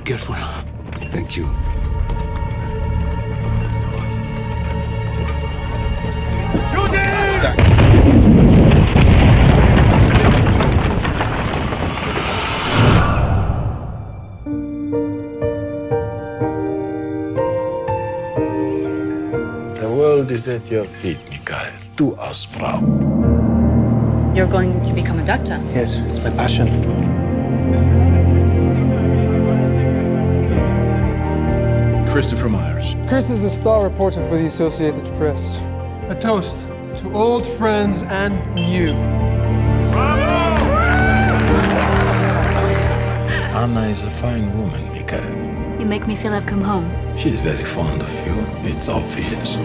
Careful. Thank you. The world is at your feet, Mikhail. Do us proud. You're going to become a doctor? Yes, it's my passion. Christopher Myers. Chris is a star reporter for the Associated Press. A toast to old friends and you. Anna is a fine woman, Mikhail. You make me feel I've come home. She's very fond of you. It's obvious.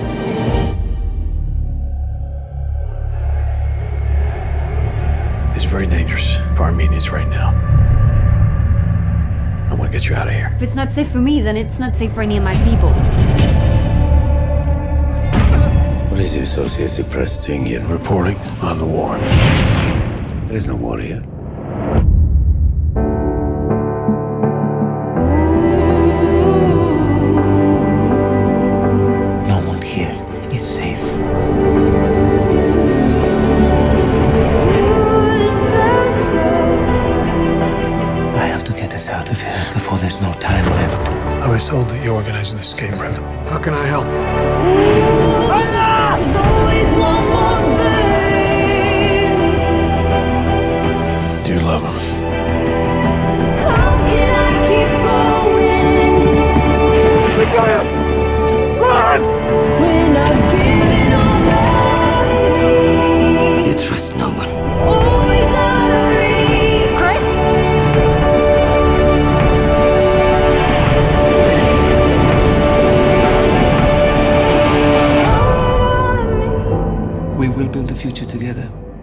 It's very dangerous for Armenians right now. I want to get you out of here. If it's not safe for me, then it's not safe for any of my people. What is the Associated Press doing here? Reporting on the war. There is no war here. No one here is safe. I have to get us out of here before there's no time left. I was told that you organized an escape, Rade. How can I help? Do you love him? You trust no one. Chris? We will build a future together.